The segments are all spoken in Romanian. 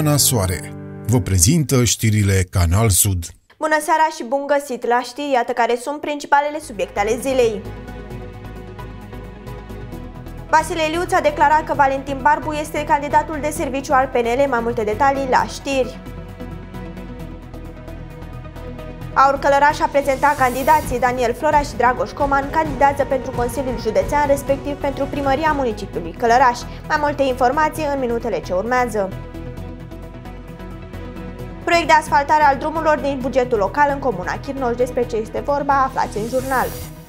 Ioana Soare vă prezintă știrile Canal Sud. Bună seara și bun găsit la știri, iată care sunt principalele subiecte ale zilei. Vasile Iliuț a declarat că Valentin Barbu este candidatul de serviciu al PNL. Mai multe detalii la știri. Aur Călăraș a prezentat candidații. Daniel Florea și Dragoș Coman candidează pentru Consiliul Județean, respectiv pentru primăria municipiului Călăraș. Mai multe informații în minutele ce urmează. Proiect de asfaltare al drumurilor din bugetul local în comuna Chirnoș. Despre ce este vorba, aflați în jurnal.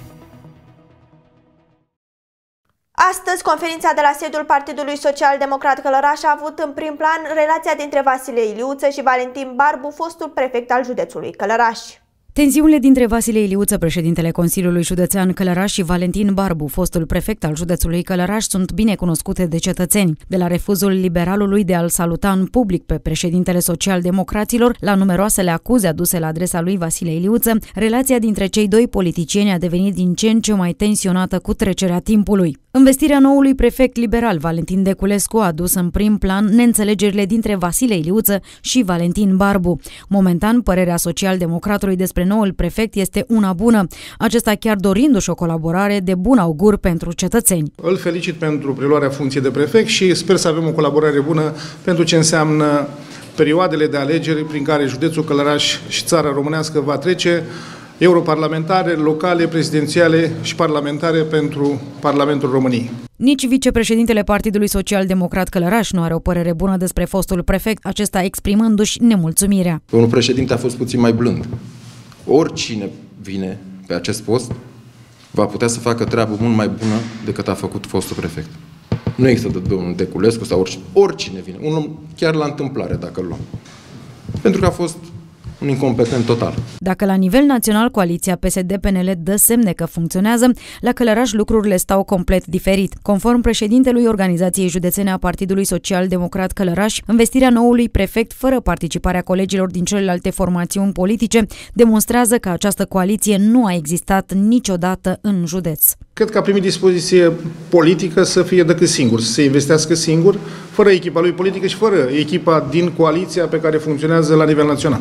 Astăzi, conferința de la sediul Partidului Social-Democrat Călăraș a avut în prim plan relația dintre Vasile Iliuță și Valentin Barbu, fostul prefect al județului Călăraș. Tensiunile dintre Vasile Iliuță, președintele Consiliului Județean Călăraș, și Valentin Barbu, fostul prefect al județului Călăraș, sunt bine cunoscute de cetățeni. De la refuzul liberalului de a-l saluta în public pe președintele social-democraților, la numeroasele acuze aduse la adresa lui Vasile Iliuță, relația dintre cei doi politicieni a devenit din ce în ce mai tensionată cu trecerea timpului. Învestirea noului prefect liberal, Valentin Deculescu, a adus în prim plan neînțelegerile dintre Vasile Iliuță și Valentin Barbu. Momentan, părerea social-democratului despre noul prefect este una bună, acesta chiar dorindu-și o colaborare de bun augur pentru cetățeni. Îl felicit pentru preluarea funcției de prefect și sper să avem o colaborare bună pentru ce înseamnă perioadele de alegeri prin care județul Călăraș și țara românească va trece, europarlamentare, locale, prezidențiale și parlamentare pentru Parlamentul României. Nici vicepreședintele Partidului Social-Democrat Călăraș nu are o părere bună despre fostul prefect, acesta exprimându-și nemulțumirea. Domnul președinte a fost puțin mai blând. Oricine vine pe acest post va putea să facă treabă mult mai bună decât a făcut fostul prefect. Nu există de domnul Deculescu sau oricine vine. Un om chiar la întâmplare, dacă îl luăm. Pentru că a fost un incompetent total. Dacă la nivel național coaliția PSD-PNL dă semne că funcționează, la Călăraș lucrurile stau complet diferit. Conform președintelui Organizației Județene a Partidului Social-Democrat Călăraș, învestirea noului prefect fără participarea colegilor din celelalte formațiuni politice demonstrează că această coaliție nu a existat niciodată în județ. Cred că a primit dispoziție politică să fie decât singur, să se investească singur, fără echipa lui politică și fără echipa din coaliția pe care funcționează la nivel național.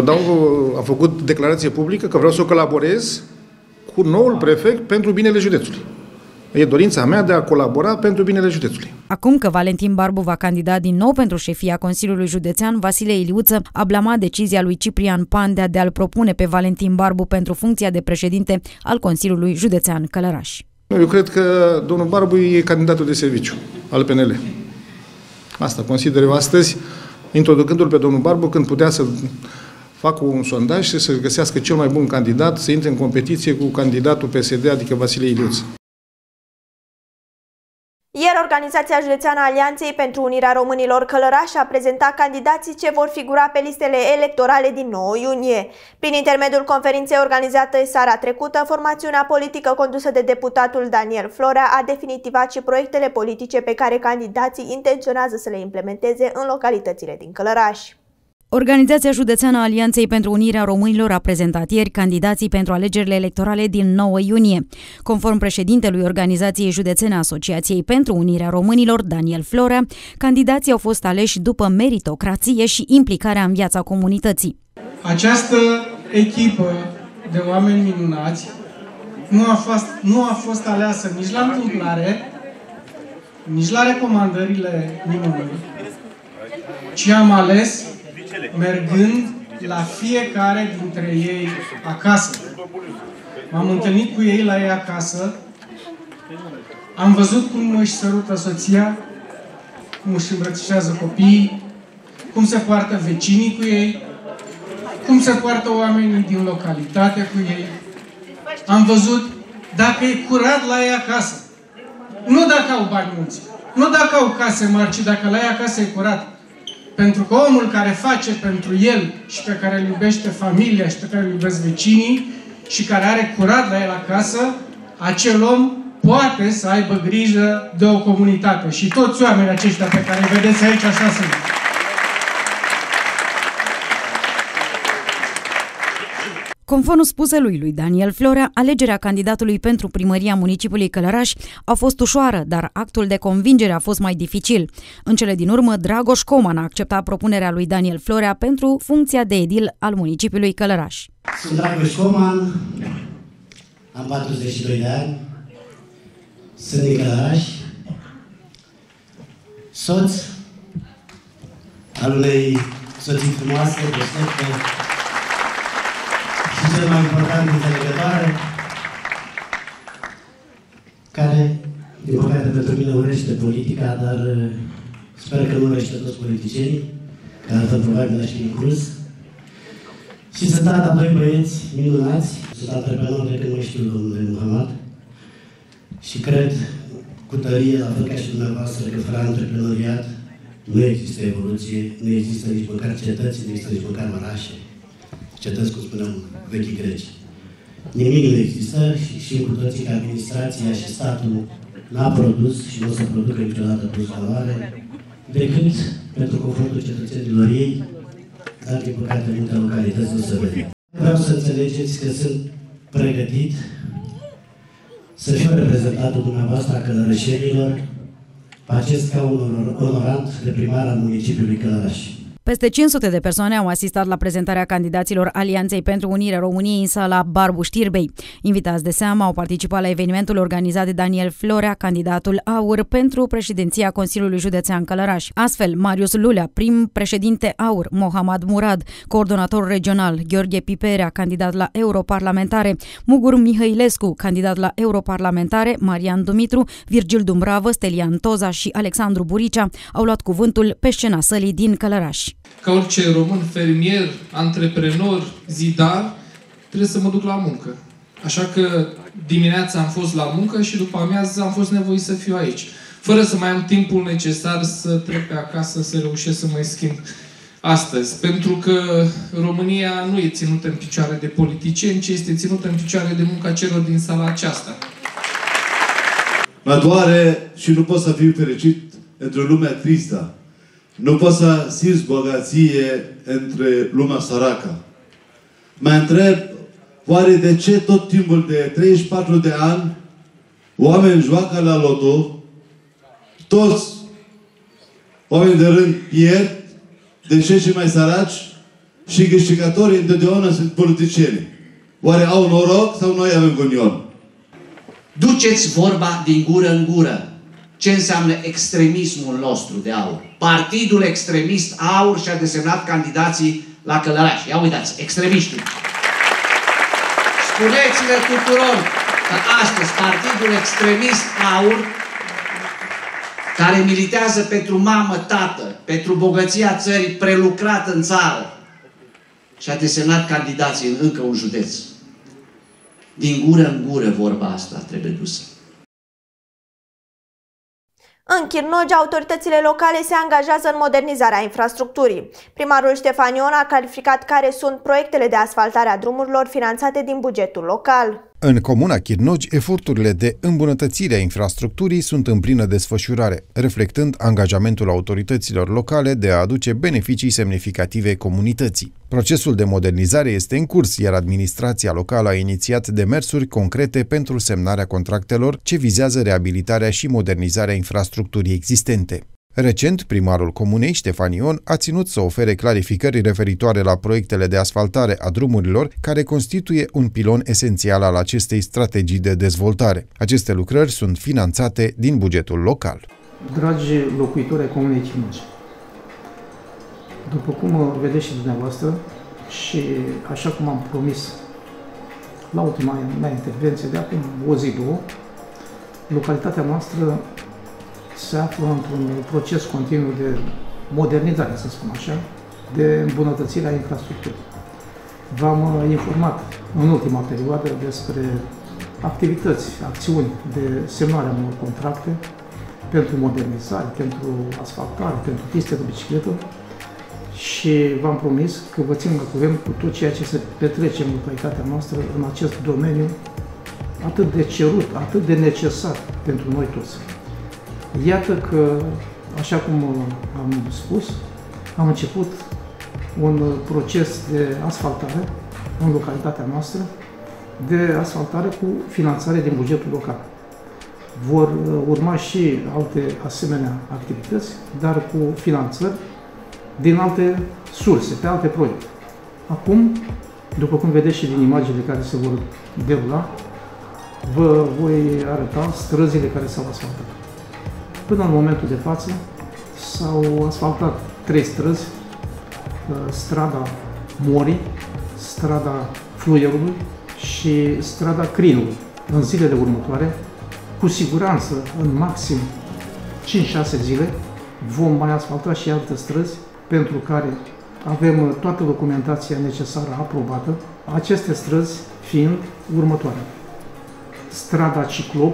Am făcut declarație publică că vreau să colaborez cu noul prefect pentru binele județului. E dorința mea de a colabora pentru binele județului. Acum că Valentin Barbu va candida din nou pentru șefia Consiliului Județean, Vasile Iliuță a blamat decizia lui Ciprian Pandea de a-l propune pe Valentin Barbu pentru funcția de președinte al Consiliului Județean Călăraș. Eu cred că domnul Barbu e candidatul de serviciu al PNL. Asta consider eu astăzi, introducându-l pe domnul Barbu, când putea să facă un sondaj și să găsească cel mai bun candidat, să intre în competiție cu candidatul PSD, adică Vasile Iliuță. Ieri, Organizația Județeană a Alianței pentru Unirea Românilor Călăraș a prezentat candidații ce vor figura pe listele electorale din 9 iunie. Prin intermediul conferinței organizate seara trecută, formațiunea politică condusă de deputatul Daniel Florea a definitivat și proiectele politice pe care candidații intenționează să le implementeze în localitățile din Călăraș. Organizația Județeană a Alianței pentru Unirea Românilor a prezentat ieri candidații pentru alegerile electorale din 9 iunie. Conform președintelui Organizației Județene a Asociației pentru Unirea Românilor, Daniel Florea, candidații au fost aleși după meritocrație și implicarea în viața comunității. Această echipă de oameni minunați nu a fost aleasă nici la întâmplare, nici la recomandările nimănui, ci am ales mergând la fiecare dintre ei acasă. M-am întâlnit cu ei la ei acasă, am văzut cum își sărută soția, cum își îmbrățișează copiii, cum se poartă vecinii cu ei, cum se poartă oamenii din localitate cu ei. Am văzut dacă e curat la ei acasă. Nu dacă au bani mulți, nu dacă au case mari, ci dacă la ei acasă e curat. Pentru că omul care face pentru el și pe care îl iubește familia și pe care îl iubesc vecinii și care are curat la el acasă, acel om poate să aibă grijă de o comunitate. Și toți oamenii aceștia pe care îi vedeți aici așa sunt. Conform spuselui lui Daniel Florea, alegerea candidatului pentru primăria municipiului Călăraș a fost ușoară, dar actul de convingere a fost mai dificil. În cele din urmă, Dragoș Coman a acceptat propunerea lui Daniel Florea pentru funcția de edil al municipiului Călăraș. Sunt Dragoș Coman, am 42 de ani, sunt din Călăraș, soț al unei soții frumoase, deștepte, și cel mai important înțelegătoare, care, din păcate pentru mine, urăște politica, dar sper că nu urăște toți politicienii, că altfel probabil aș fi inclus. Și sunt tata doi băieți minunați, sunt antreprenor de când mă știu, domnule Muhammad, și cred cu tărie, la fel ca și dumneavoastră, că fără antreprenoriat nu există evoluție, nu există nici măcar cetăți, nu există nici măcar orașe. Cetăți, cum spuneam, vechii greci. Nimic nu există și știm cu toții că administrația și statul n-a produs și nu o să producă niciodată plus valoare decât pentru confortul cetățenilor ei, dar, din păcate, în multe localități nu se vede. Vreau să înțelegeți că sunt pregătit să fiu reprezentantul dumneavoastră a călărășenilor pe acest scaun onorant de primar al municipiului Călăraș. Peste 500 de persoane au asistat la prezentarea candidaților Alianței pentru Unirea României în sala Barbu Știrbei. Invitați de seamă au participat la evenimentul organizat de Daniel Florea, candidatul AUR pentru președinția Consiliului Județean Călăraș. Astfel, Marius Lulea, prim președinte AUR, Mohamed Murad, coordonator regional, Gheorghe Piperea, candidat la europarlamentare, Mugur Mihailescu, candidat la europarlamentare, Marian Dumitru, Virgil Dumbravă, Stelian Toza și Alexandru Buricea au luat cuvântul pe scena sălii din Călăraș. Ca orice român, fermier, antreprenor, zidar, trebuie să mă duc la muncă. Așa că dimineața am fost la muncă și după amiază am fost nevoit să fiu aici. Fără să mai am timpul necesar să trec pe acasă, să reușesc să mă schimb astăzi. Pentru că România nu e ținută în picioare de politicieni, ci este ținută în picioare de munca celor din sala aceasta. Mă doare și nu pot să fiu fericit într-o lume tristă. Nu pot să simți bogăție între lumea săracă. Mă întreb, oare de ce tot timpul de 34 de ani oameni joacă la loto, toți oamenii de rând pierd, de ce și mai săraci și câștigătorii întotdeauna sunt politicieni. Oare au noroc sau noi avem gunion? Duceți vorba din gură în gură. Ce înseamnă extremismul nostru de AUR? Partidul extremist AUR și-a desemnat candidații la Călăraș. Ia uitați, extremiștii. Spuneți-le tuturor că astăzi partidul extremist AUR, care militează pentru mamă, tată, pentru bogăția țării, prelucrat în țară, și-a desemnat candidații în încă un județ. Din gură în gură vorba asta trebuie dusă. În Chirnogi, autoritățile locale se angajează în modernizarea infrastructurii. Primarul Ștefan Ion a clarificat care sunt proiectele de asfaltare a drumurilor finanțate din bugetul local. În comuna Chirnogi, eforturile de îmbunătățire a infrastructurii sunt în plină desfășurare, reflectând angajamentul autorităților locale de a aduce beneficii semnificative comunității. Procesul de modernizare este în curs, iar administrația locală a inițiat demersuri concrete pentru semnarea contractelor ce vizează reabilitarea și modernizarea infrastructurii existente. Recent, primarul comunei, Ștefan Ion, a ținut să ofere clarificări referitoare la proiectele de asfaltare a drumurilor, care constituie un pilon esențial al acestei strategii de dezvoltare. Aceste lucrări sunt finanțate din bugetul local. Dragi locuitori ai comunei Chirnogi, după cum vedeți și dumneavoastră și așa cum am promis la ultima mea intervenție de acum o zi, două, localitatea noastră se află într-un proces continuu de modernizare, să spun așa, de îmbunătățire a infrastructurii. V-am informat în ultima perioadă despre activități, acțiuni de semnare a unor contracte pentru modernizare, pentru asfaltare, pentru piste de bicicletă și v-am promis că vă țin la curent cu tot ceea ce se petrece în localitatea noastră în acest domeniu atât de cerut, atât de necesar pentru noi toți. Iată că, așa cum am spus, am început un proces de asfaltare în localitatea noastră, de asfaltare cu finanțare din bugetul local. Vor urma și alte asemenea activități, dar cu finanțări din alte surse, pe alte proiecte. Acum, după cum vedeți și din imaginile care se vor derula, vă voi arăta străzile care s-au asfaltat. Până în momentul de față s-au asfaltat 3 străzi, strada Morii, strada Fluierului și strada Crinului. În zilele următoare, cu siguranță, în maxim 5-6 zile, vom mai asfalta și alte străzi pentru care avem toată documentația necesară aprobată, aceste străzi fiind următoare: strada Ciclop,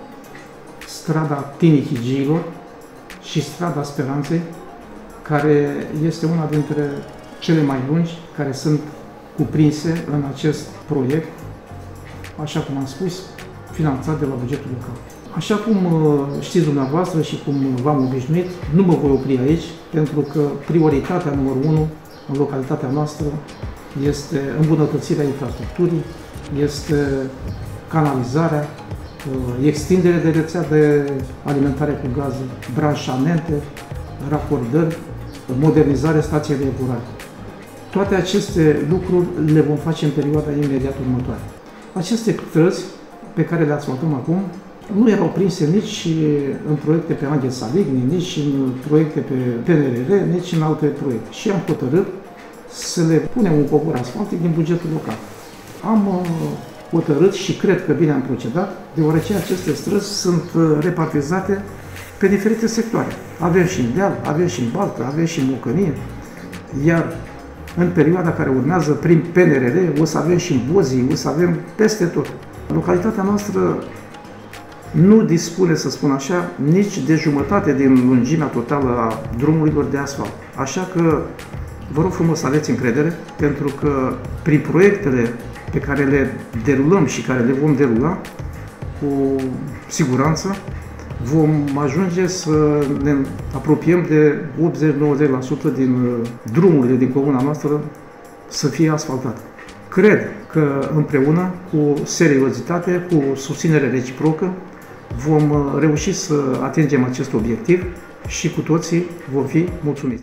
strada Tinichigiilor și strada Speranței, care este una dintre cele mai lungi care sunt cuprinse în acest proiect, așa cum am spus, finanțat de la bugetul local. Așa cum știți dumneavoastră și cum v-am obișnuit, nu mă voi opri aici, pentru că prioritatea numărul 1 în localitatea noastră este îmbunătățirea infrastructurii, este canalizarea, extinderea de rețea de alimentare cu gaze, branșamente, racordări, modernizarea stației de epurare. Toate aceste lucruri le vom face în perioada imediat următoare. Aceste străzi pe care le asfaltăm acum nu erau prinse nici în proiecte pe Anghel Saligny, nici în proiecte pe PNRR, nici în alte proiecte. Și am hotărât să le punem un covor asfaltic din bugetul local. Am hotărât și cred că bine am procedat, deoarece aceste străzi sunt repartizate pe diferite sectoare. Avem și în deal, avem și în baltă, avem și în mocănie, iar în perioada care urmează, prin PNRR, o să avem și în Bozii, o să avem peste tot. Localitatea noastră nu dispune, să spun așa, nici de jumătate din lungimea totală a drumurilor de asfalt. Așa că vă rog frumos să aveți încredere, pentru că prin proiectele pe care le derulăm și care le vom derula, cu siguranță vom ajunge să ne apropiem de 80-90% din drumurile din comuna noastră să fie asfaltate. Cred că împreună, cu seriozitate, cu susținere reciprocă, vom reuși să atingem acest obiectiv și cu toții vom fi mulțumiți.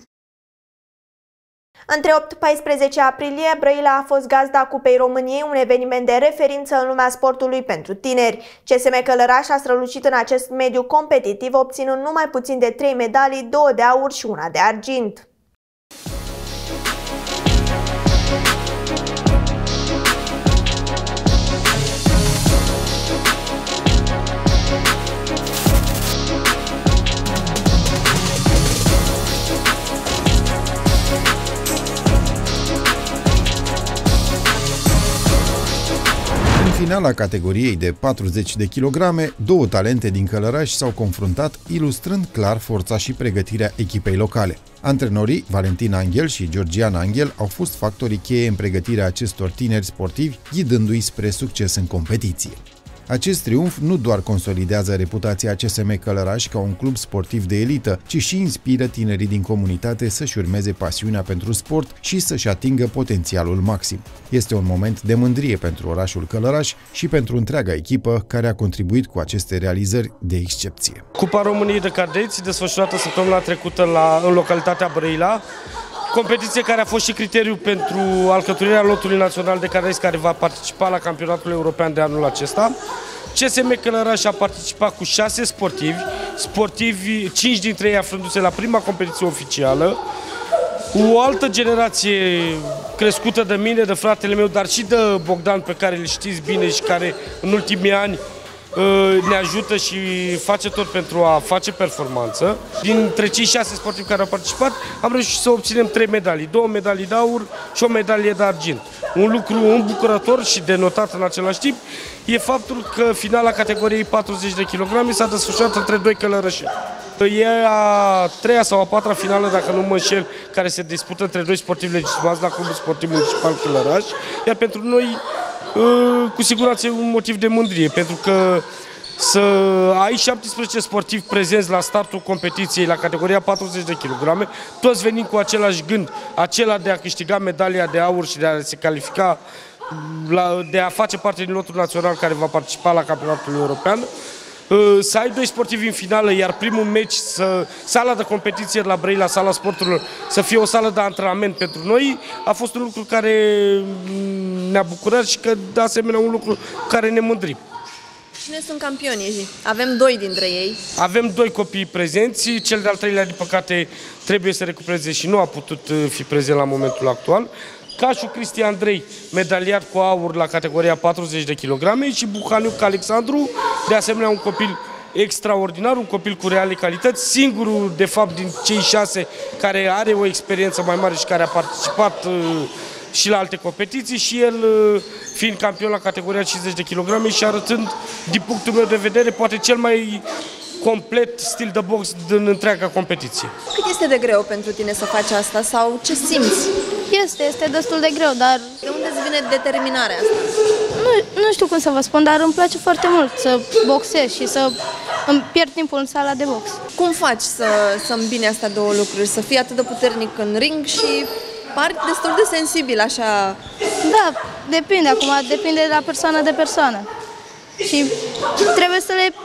Între 8-14 aprilie, Brăila a fost gazda Cupei României, un eveniment de referință în lumea sportului pentru tineri. CSM Călăraș a strălucit în acest mediu competitiv, obținând numai puțin de 3 medalii, 2 de aur și 1 de argint. În finala categoriei de 40 de kilograme, 2 talente din Călăraș s-au confruntat, ilustrând clar forța și pregătirea echipei locale. Antrenorii Valentin Anghel și Georgian Anghel au fost factorii cheie în pregătirea acestor tineri sportivi, ghidându-i spre succes în competiție. Acest triumf nu doar consolidează reputația CSM Călăraș ca un club sportiv de elită, ci și inspiră tinerii din comunitate să-și urmeze pasiunea pentru sport și să-și atingă potențialul maxim. Este un moment de mândrie pentru orașul Călăraș și pentru întreaga echipă care a contribuit cu aceste realizări de excepție. Cupa României de cadeți, desfășurată săptămâna trecută în localitatea Brăila, competiție care a fost și criteriu pentru alcătuirea lotului național de cadeți care va participa la campionatul european de anul acesta. CSM Călăraș a participat cu 6 sportivi, 5 dintre ei aflându-se la prima competiție oficială. O altă generație crescută de mine, de fratele meu, dar și de Bogdan, pe care îl știți bine și care în ultimii ani ne ajută și face tot pentru a face performanță. Dintre cei 6 sportivi care au participat, am reușit să obținem 3 medalii, 2 medalii de aur și o medalie de argint. Un lucru îmbucurător și de notat în același timp e faptul că finala categoriei 40 de kg s-a desfășurat între 2 călărășeni. E a 3-a sau a 4-a finală, dacă nu mă înșel, care se dispută între 2 sportivi legitimați la Clubul Sportiv Municipal Călăraș, iar pentru noi cu siguranță e un motiv de mândrie, pentru că să ai 17 sportivi prezenți la startul competiției la categoria 40 de kg, toți venind cu același gând, acela de a câștiga medalia de aur și de a se califica, de a face parte din lotul național care va participa la campionatul european, să ai 2 sportivi în finală, iar primul meci, sala de competiție de la Brăila, sala sporturilor, să fie o sală de antrenament pentru noi, a fost un lucru care ne-a bucurat și că, de asemenea, un lucru care ne mândrim. Cine sunt campionii? Avem 2 dintre ei. Avem 2 copii prezenți, cel de-al 3-lea, din păcate, trebuie să recupereze și nu a putut fi prezent la momentul actual. Cașu Cristi Andrei, medaliat cu aur la categoria 40 de kg și Buhaniuc Alexandru, de asemenea un copil extraordinar, un copil cu reale calități, singurul de fapt din cei 6 care are o experiență mai mare și care a participat și la alte competiții și el fiind campion la categoria 50 de kg și arătând, din punctul meu de vedere, poate cel mai complet stil de box din întreaga competiție. Cât este de greu pentru tine să faci asta sau ce simți? Este destul de greu, dar... De unde îți vine determinarea asta? Nu știu cum să vă spun, dar îmi place foarte mult să boxez și să îmi pierd timpul în sala de box. Cum faci să îmbini astea două lucruri? Să fii atât de puternic în ring și pari destul de sensibil, așa... Da, depinde acum, depinde de la persoană de persoană. Și trebuie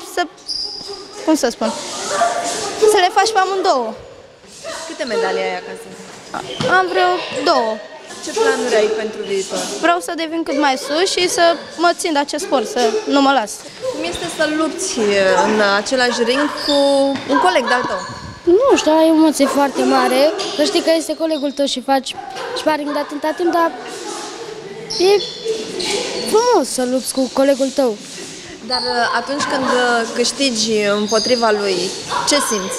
cum să spun? Să le faci pe amândouă. Câte medalii ai acasă? Am vreo 2. Ce planuri ai pentru viitor? Vreau să devin cât mai sus și să mă țin de acest sport, să nu mă las. Cum este să lupți în același ring cu un coleg de-al tău? Nu știu, ai o emoție foarte mare, că știi că este colegul tău și faci sparring de atâta timp, dar e frumos să lupți cu colegul tău. Dar atunci când câștigi împotriva lui, ce simți?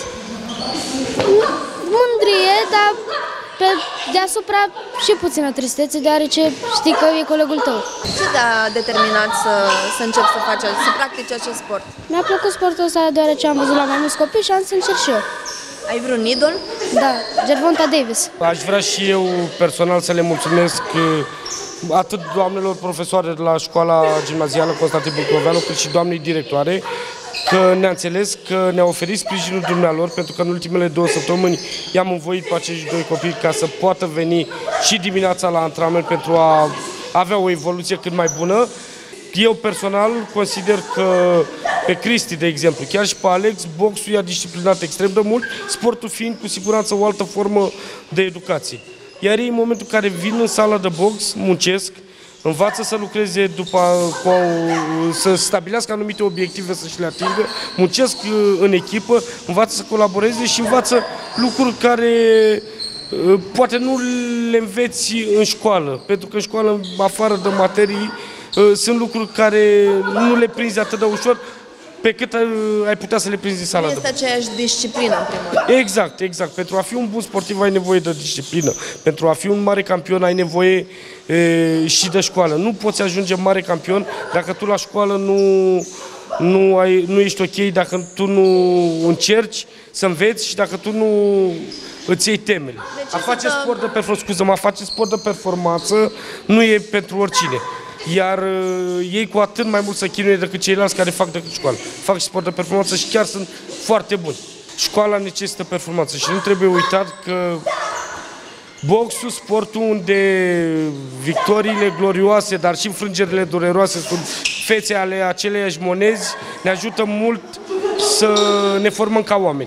Mândrie, dar pe deasupra și puțină tristețe, deoarece știi că e colegul tău. Ce te-a determinat să începi să practici acest sport? Mi-a plăcut sportul ăsta deoarece am văzut la mai mulți copii și am să încerc și eu. Ai vreun idol? Da, Gervonta Davis. Aș vrea și eu personal să le mulțumesc atât doamnelor profesoare de la școala gimnazială Constantin Bucloveanu, cât și doamnei directoare, că ne-a înțeles, că ne-a oferit sprijinul dumnealor, pentru că în ultimele 2 săptămâni i-am învoit pe acești 2 copii ca să poată veni și dimineața la antrenament pentru a avea o evoluție cât mai bună. Eu personal consider că pe Cristi, de exemplu, chiar și pe Alex, boxul i-a disciplinat extrem de mult, sportul fiind cu siguranță o altă formă de educație. Iar ei, în momentul în care vin în sala de box, muncesc, învață să lucreze să stabilească anumite obiective, să-și le atingă, muncesc în echipă, învață să colaboreze și învață lucruri care poate nu le înveți în școală, pentru că în școală, afară de materii, sunt lucruri care nu le prinzi atât de ușor pe cât ai putea să le prinzi în sala de box. Este aceeași disciplină, în primul rând. Exact. Pentru a fi un bun sportiv ai nevoie de disciplină. Pentru a fi un mare campion ai nevoie și de școală. Nu poți ajunge mare campion dacă tu la școală nu ești ok, dacă tu nu încerci să înveți și dacă tu nu îți iei temele. A face sport de performanță nu e pentru oricine. Iar ei cu atât mai mult să chinuie decât ceilalți care fac decât școală. Fac și sport de performanță și chiar sunt foarte buni. Școala necesită performanță și nu trebuie uitat că boxul, sportul unde victoriile glorioase, dar și înfrângerile dureroase sunt fețe ale aceleiași monezi, ne ajută mult să ne formăm ca oameni.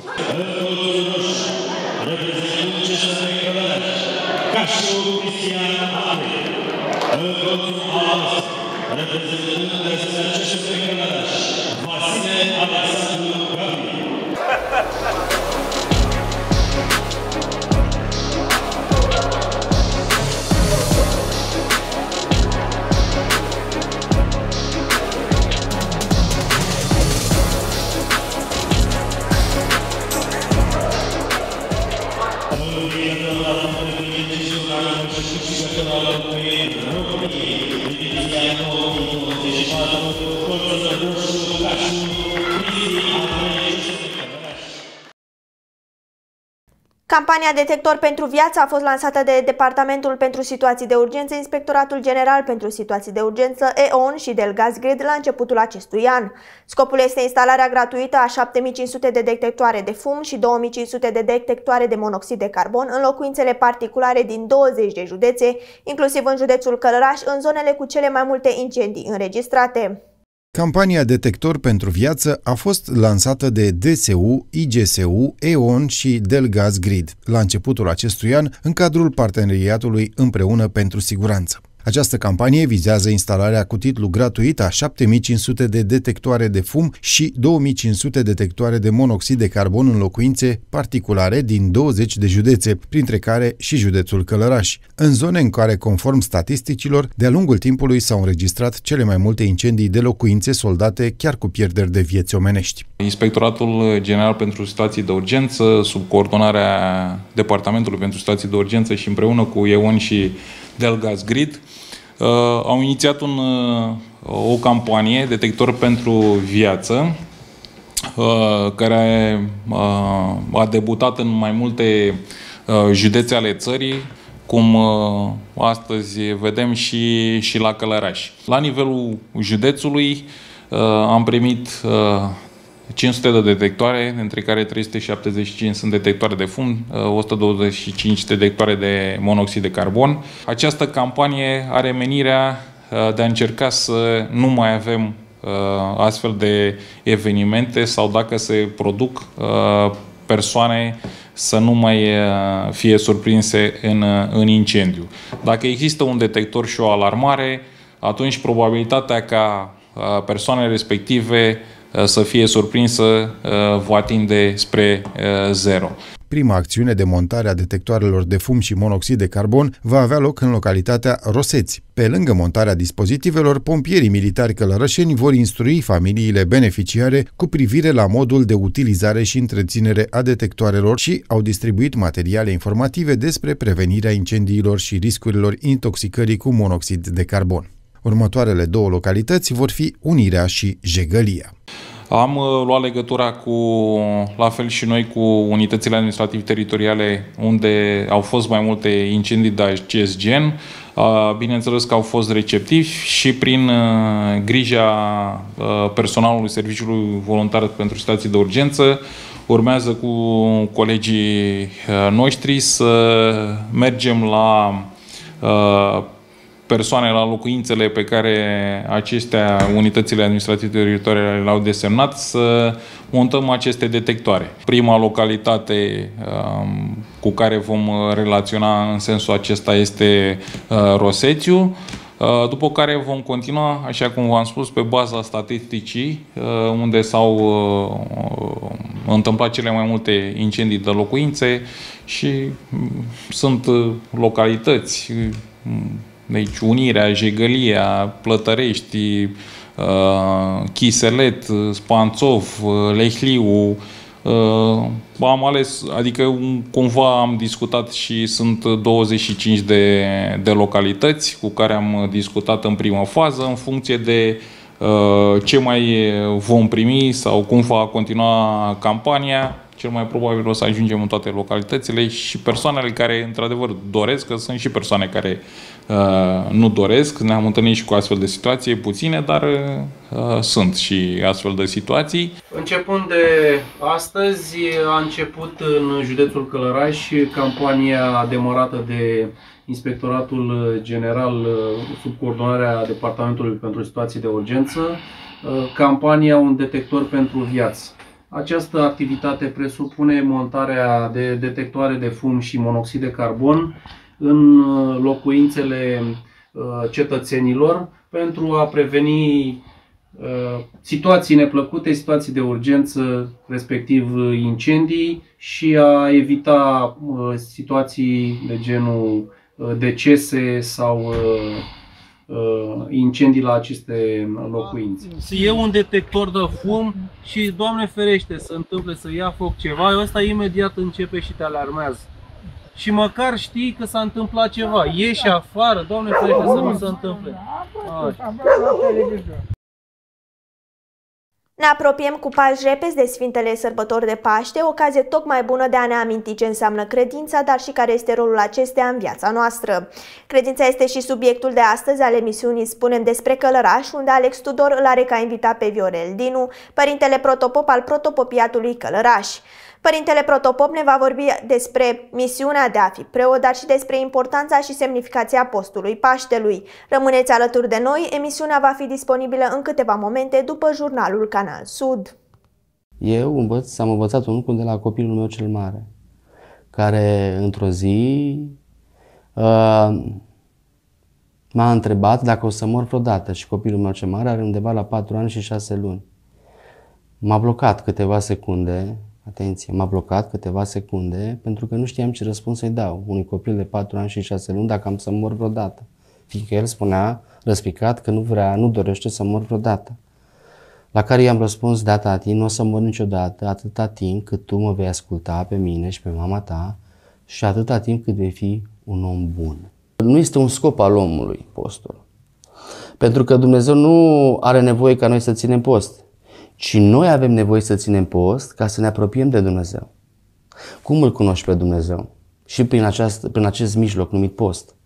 Campania Detector pentru Viață a fost lansată de Departamentul pentru Situații de Urgență, Inspectoratul General pentru Situații de Urgență, EON și Delgazgrid la începutul acestui an. Scopul este instalarea gratuită a 7500 de detectoare de fum și 2500 de detectoare de monoxid de carbon în locuințele particulare din 20 de județe, inclusiv în județul Călăraș, în zonele cu cele mai multe incendii înregistrate. Campania Detector pentru Viață a fost lansată de DSU, IGSU, EON și Delgazgrid la începutul acestui an în cadrul parteneriatului Împreună pentru Siguranță. Această campanie vizează instalarea cu titlu gratuit a 7500 de detectoare de fum și 2500 detectoare de monoxid de carbon în locuințe particulare din 20 de județe, printre care și județul Călăraș, în zone în care, conform statisticilor, de-a lungul timpului s-au înregistrat cele mai multe incendii de locuințe soldate chiar cu pierderi de vieți omenești. Inspectoratul General pentru Situații de Urgență, sub coordonarea Departamentului pentru Situații de Urgență și împreună cu EON și Delgazgrid, au inițiat o campanie Detector pentru Viață, care a debutat în mai multe județe ale țării, cum astăzi vedem și la Călăraș. La nivelul județului am primit 500 de detectoare, dintre care 375 sunt detectoare de fum, 125 detectoare de monoxid de carbon. Această campanie are menirea de a încerca să nu mai avem astfel de evenimente sau, dacă se produc, persoane să nu mai fie surprinse în incendiu. Dacă există un detector și o alarmare, atunci probabilitatea ca persoanele respective să fie surprinsă va tinde spre zero. Prima acțiune de montare a detectoarelor de fum și monoxid de carbon va avea loc în localitatea Roseți. Pe lângă montarea dispozitivelor, pompierii militari călărășeni vor instrui familiile beneficiare cu privire la modul de utilizare și întreținere a detectoarelor și au distribuit materiale informative despre prevenirea incendiilor și riscurilor intoxicării cu monoxid de carbon. Următoarele două localități vor fi Unirea și Jegălia. Am luat legătura la fel și noi cu unitățile administrativ-teritoriale unde au fost mai multe incendii de acest gen. Bineînțeles că au fost receptivi și prin grija personalului Serviciului Voluntar pentru Situații de Urgență urmează cu colegii noștri să mergem la persoane, la locuințele pe care acestea, unitățile administrative teritoriale le-au desemnat, să montăm aceste detectoare. Prima localitate cu care vom relaționa în sensul acesta este Rosețiu, după care vom continua, așa cum v-am spus, pe baza statisticii, unde s-au întâmplat cele mai multe incendii de locuințe și sunt localități, deci Unirea, Jegălia, Plătărești, Chiselet, Spanțov, Lehliu. Am ales, adică cumva am discutat și sunt 25 de localități cu care am discutat în prima fază, în funcție de ce mai vom primi sau cum va continua campania. Cel mai probabil o să ajungem în toate localitățile și persoanele care într-adevăr doresc, că sunt și persoane care nu doresc. Ne-am întâlnit și cu astfel de situații, puține, dar sunt și astfel de situații. Începând de astăzi a început în județul Călăraș campania demarată de Inspectoratul General sub coordonarea Departamentului pentru Situații de Urgență, campania Un detector pentru viață. Această activitate presupune montarea de detectoare de fum și monoxid de carbon în locuințele cetățenilor pentru a preveni situații neplăcute, situații de urgență, respectiv incendii, și a evita situații de genul decese sau incendii la aceste locuințe. Să iei un detector de fum și, Doamne ferește, să întâmple să ia foc ceva, ăsta imediat începe și te alarmează. Și măcar știi că s-a întâmplat ceva. Ieși afară, Doamne ferește, să nu se întâmple. Ne apropiem cu pași repezi de Sfintele Sărbători de Paște, ocazie tocmai bună de a ne aminti ce înseamnă credința, dar și care este rolul acesteia în viața noastră. Credința este și subiectul de astăzi al emisiunii Spunem despre Călăraș, unde Alex Tudor îl are ca invitat pe Viorel Dinu, părintele protopop al protopopiatului Călăraș. Părintele protopop ne va vorbi despre misiunea de a fi preot, dar și despre importanța și semnificația postului Paștelui. Rămâneți alături de noi, emisiunea va fi disponibilă în câteva momente după jurnalul Canal Sud. Eu am învățat un lucru de la copilul meu cel mare, care într-o zi m-a întrebat dacă o să mor vreodată și copilul meu cel mare are undeva la 4 ani și 6 luni. M-a blocat câteva secunde. Atenție, m-a blocat câteva secunde pentru că nu știam ce răspuns să-i dau unui copil de 4 ani și 6 luni dacă am să mor vreodată. Fiindcă el spunea răspicat că nu dorește să mor vreodată. La care i-am răspuns, da tati, nu o să mor niciodată atâta timp cât tu mă vei asculta pe mine și pe mama ta și atâta timp cât vei fi un om bun. Nu este un scop al omului postul. Pentru că Dumnezeu nu are nevoie ca noi să ținem post. Și noi avem nevoie să ținem post ca să ne apropiem de Dumnezeu. Cum îl cunoști pe Dumnezeu? Și prin acest mijloc numit post.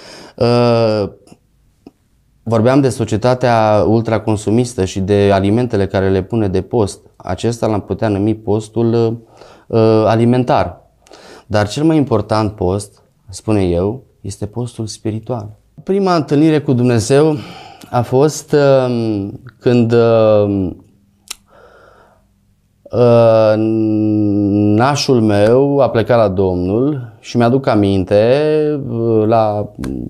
Vorbeam de societatea ultraconsumistă și de alimentele care le pune de post. Acesta l-am putea numi postul alimentar. Dar cel mai important post, spune eu, este postul spiritual. Prima întâlnire cu Dumnezeu a fost când nașul meu a plecat la Domnul și mi-aduc aminte, la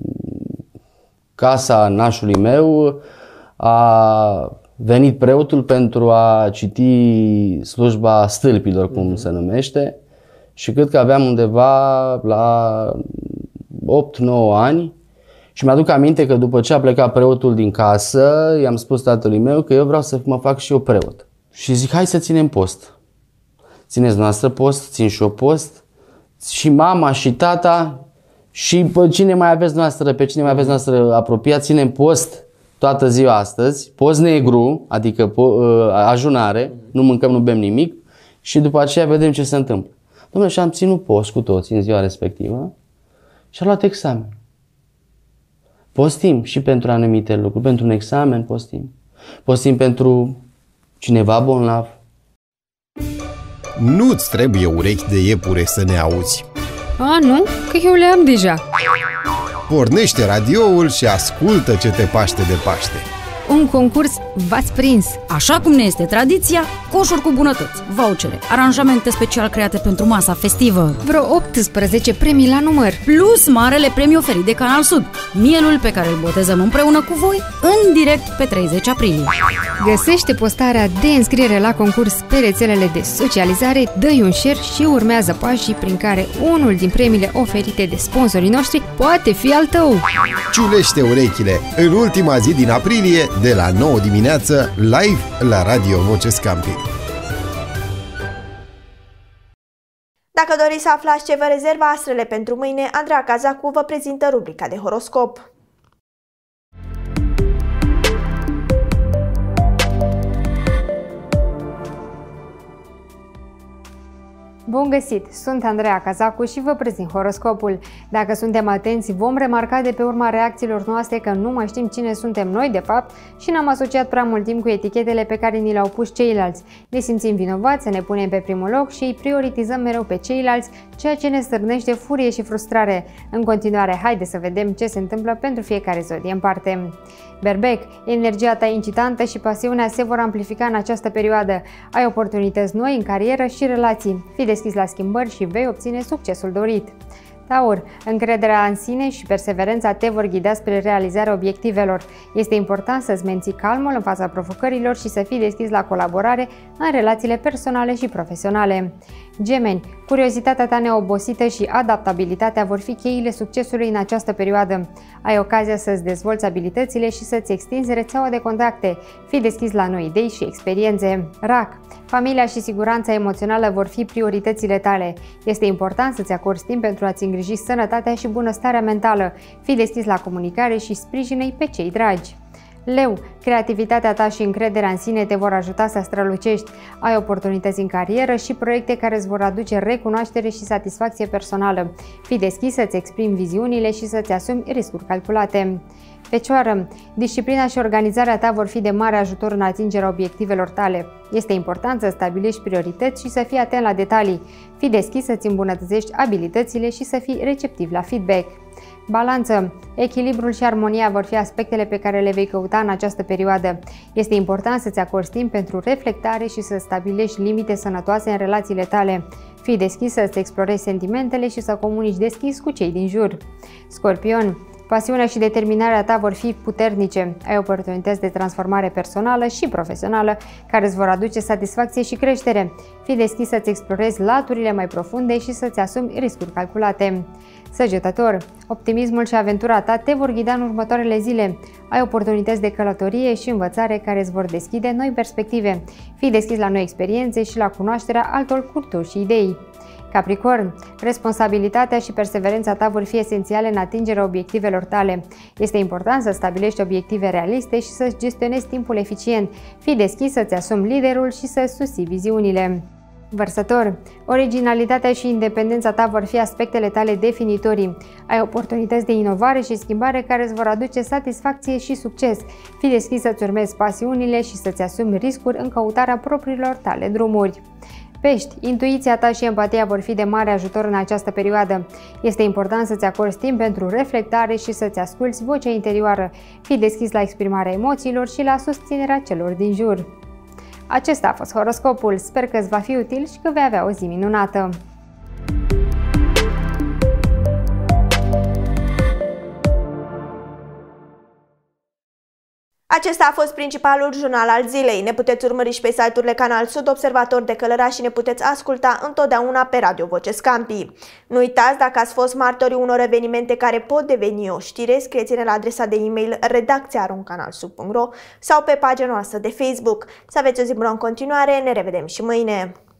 casa nașului meu a venit preotul pentru a citi slujba stâlpilor, cum se numește, și cred că aveam undeva la 8-9 ani și mi-aduc aminte că după ce a plecat preotul din casă, i-am spus tatălui meu că eu vreau să mă fac și eu preot. Și zic, hai să ținem post. Țineți noastră post, țin și eu post. Și mama și tata și pe cine mai aveți noastră apropiat, ținem post toată ziua astăzi. Post negru, adică ajunare, nu mâncăm, nu bem nimic. Și după aceea vedem ce se întâmplă. Dom'le, și am ținut post cu toți în ziua respectivă și am luat examen. Postim și pentru anumite lucruri. Pentru un examen postim. Postim pentru cineva bolnav. Nu-ți trebuie urechi de iepure să ne auzi. A, nu? Că eu le am deja. Pornește radioul și ascultă ce te paște de Paște. Un concurs v-ați prins. Așa cum ne este tradiția, coșuri cu bunătăți, vouchere, aranjamente special create pentru masa festivă. Vreo 18 premii la număr. Plus marele premiu oferit de Canal Sud, mielul pe care îl botezăm împreună cu voi, în direct pe 30 aprilie. Găsește postarea de înscriere la concurs pe rețelele de socializare, dă-i un share și urmează pașii prin care unul din premiile oferite de sponsorii noștri poate fi al tău. Ciulește urechile în ultima zi din aprilie de la 9 dimineață, live la Radio Voce Scampii. Dacă doriți să aflați ce vă rezervă astrele pentru mâine, Andreea Cazacu vă prezintă rubrica de horoscop. Bun găsit! Sunt Andreea Cazacu și vă prezint horoscopul. Dacă suntem atenți, vom remarca de pe urma reacțiilor noastre că nu mai știm cine suntem noi de fapt și ne-am asociat prea mult timp cu etichetele pe care ni le-au pus ceilalți. Ne simțim vinovați, ne punem pe primul loc și îi prioritizăm mereu pe ceilalți, ceea ce ne stârnește furie și frustrare. În continuare, haide să vedem ce se întâmplă pentru fiecare zodie în parte. Berbec, energia ta incitantă și pasiunea se vor amplifica în această perioadă. Ai oportunități noi în carieră și relații. Fii deschis la schimbări și vei obține succesul dorit. Taur, încrederea în sine și perseverența te vor ghida spre realizarea obiectivelor. Este important să-ți menții calmul în fața provocărilor și să fii deschis la colaborare în relațiile personale și profesionale. Gemeni, curiozitatea ta neobosită și adaptabilitatea vor fi cheile succesului în această perioadă. Ai ocazia să-ți dezvolți abilitățile și să-ți extinzi rețeaua de contacte. Fii deschis la noi idei și experiențe. Rac, familia și siguranța emoțională vor fi prioritățile tale. Este important să-ți acorzi timp pentru a-ți îngriji sănătatea și bunăstarea mentală. Fii deschis la comunicare și sprijină-i pe cei dragi. Leu, creativitatea ta și încrederea în sine te vor ajuta să strălucești. Ai oportunități în carieră și proiecte care îți vor aduce recunoaștere și satisfacție personală. Fii deschis să-ți exprimi viziunile și să-ți asumi riscuri calculate. Fecioară, disciplina și organizarea ta vor fi de mare ajutor în atingerea obiectivelor tale. Este important să stabilești priorități și să fii atent la detalii. Fii deschis să-ți îmbunătățești abilitățile și să fii receptiv la feedback. Balanță, echilibrul și armonia vor fi aspectele pe care le vei căuta în această perioadă. Este important să-ți acorzi timp pentru reflectare și să stabilești limite sănătoase în relațiile tale. Fii deschis să-ți explorezi sentimentele și să comunici deschis cu cei din jur. Scorpion, pasiunea și determinarea ta vor fi puternice. Ai oportunități de transformare personală și profesională care îți vor aduce satisfacție și creștere. Fii deschis să-ți explorezi laturile mai profunde și să-ți asumi riscuri calculate. Săgetător, optimismul și aventura ta te vor ghida în următoarele zile. Ai oportunități de călătorie și învățare care îți vor deschide noi perspective. Fii deschis la noi experiențe și la cunoașterea altor culturi și idei. Capricorn, responsabilitatea și perseverența ta vor fi esențiale în atingerea obiectivelor tale. Este important să stabilești obiective realiste și să gestionezi timpul eficient. Fii deschis să-ți asumi liderul și să susții viziunile. Vărsător, originalitatea și independența ta vor fi aspectele tale definitorii. Ai oportunități de inovare și schimbare care îți vor aduce satisfacție și succes. Fii deschis să-ți urmezi pasiunile și să-ți asumi riscuri în căutarea propriilor tale drumuri. Pești, intuiția ta și empatia vor fi de mare ajutor în această perioadă. Este important să-ți acorzi timp pentru reflectare și să-ți asculți vocea interioară. Fii deschis la exprimarea emoțiilor și la susținerea celor din jur. Acesta a fost horoscopul. Sper că îți va fi util și că vei avea o zi minunată. Acesta a fost principalul jurnal al zilei. Ne puteți urmări și pe site-urile Canal Sud, Observator de Călăraș și ne puteți asculta întotdeauna pe Radio Voce Scampii. Nu uitați, dacă ați fost martorii unor evenimente care pot deveni o știre, scrieți-ne la adresa de e-mail redacția@canalsud.ro sau pe pagina noastră de Facebook. Să aveți o zi bună în continuare, ne revedem și mâine!